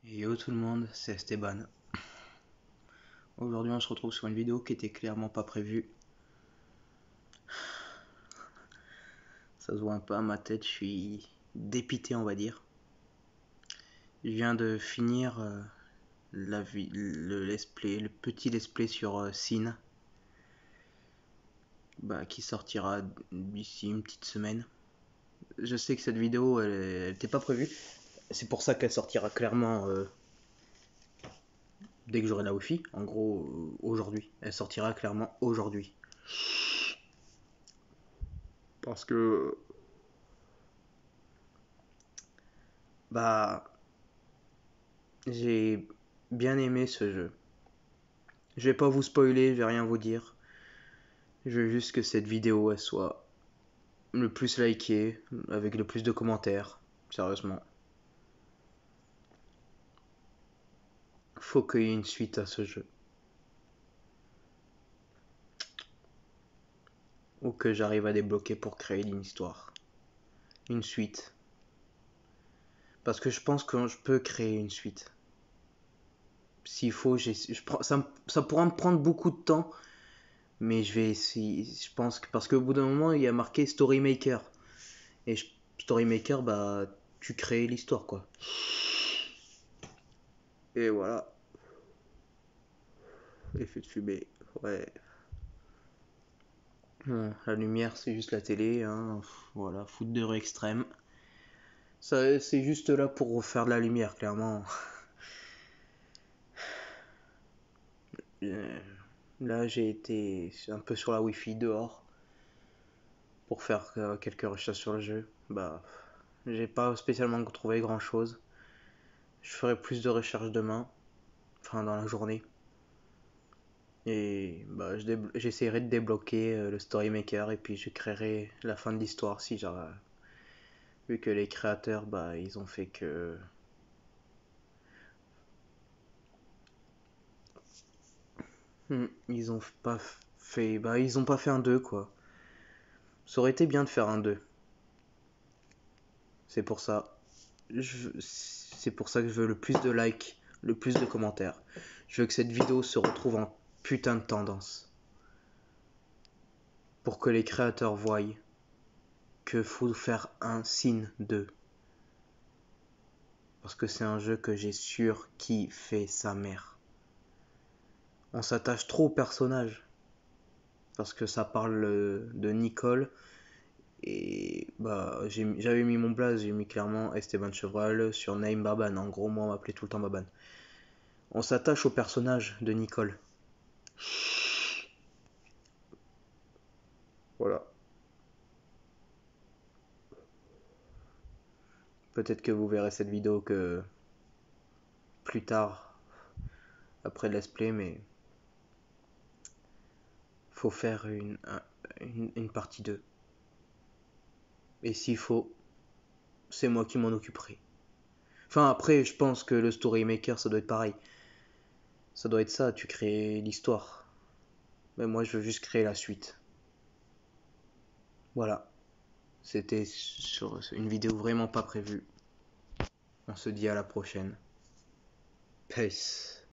Yo tout le monde, c'est Esteban. Aujourd'hui on se retrouve sur une vidéo qui était clairement pas prévue. Ça se voit un peu à ma tête, je suis dépité on va dire. Je viens de finir le petit let's play sur Sin. Qui sortira d'ici une petite semaine. Je sais que cette vidéo elle était pas prévue. C'est pour ça qu'elle sortira clairement dès que j'aurai la wifi. En gros aujourd'hui. Elle sortira clairement aujourd'hui. Parce que j'ai bien aimé ce jeu. Je vais pas vous spoiler, je vais rien vous dire. Je veux juste que cette vidéo elle soit le plus likée, avec le plus de commentaires. Sérieusement. Faut qu'il y ait une suite à ce jeu. Ou que j'arrive à débloquer pour créer une histoire. Une suite. Parce que je pense que je peux créer une suite. S'il faut, ça pourra me prendre beaucoup de temps. Mais je vais essayer. Je pense que. Parce qu'au bout d'un moment, il y a marqué Story Maker. Et Story Maker, tu crées l'histoire quoi. Et voilà. Effet de fumée. Ouais. La lumière, c'est juste la télé. Hein. Voilà, foot de rue extrême. Ça, c'est juste là pour faire de la lumière, clairement. Euh, Là, j'ai été un peu sur la Wi-Fi dehors pour faire quelques recherches sur le jeu. J'ai pas spécialement trouvé grand-chose. Je ferai plus de recherches demain, enfin dans la journée. Et j'essaierai de débloquer le Story Maker et puis je créerai la fin de l'histoire si j'aurai. Vu que les créateurs, ils ont fait que. Ils ont pas fait. Ils ont pas fait un 2 quoi. Ça aurait été bien de faire un 2. C'est pour ça. C'est pour ça que je veux le plus de likes, le plus de commentaires. Je veux que cette vidéo se retrouve en putain de tendance. Pour que les créateurs voient que faut faire un Sin 2. Parce que c'est un jeu que j'ai sûr qui fait sa mère. On s'attache trop au personnage. Parce que ça parle de Nicole. Et j'avais mis mon blaze, j'ai mis clairement Esteban Chevral sur Name Baban. En gros, moi on m'appelait tout le temps Baban. On s'attache au personnage de Nicole. Voilà. Peut-être que vous verrez cette vidéo que plus tard, après le let's play, mais faut faire une partie 2. Et s'il faut, c'est moi qui m'en occuperai. Enfin, après, je pense que le Story Maker, ça doit être pareil. Ça doit être ça, tu crées l'histoire. Mais moi, je veux juste créer la suite. Voilà. C'était sur une vidéo vraiment pas prévue. On se dit à la prochaine. Peace.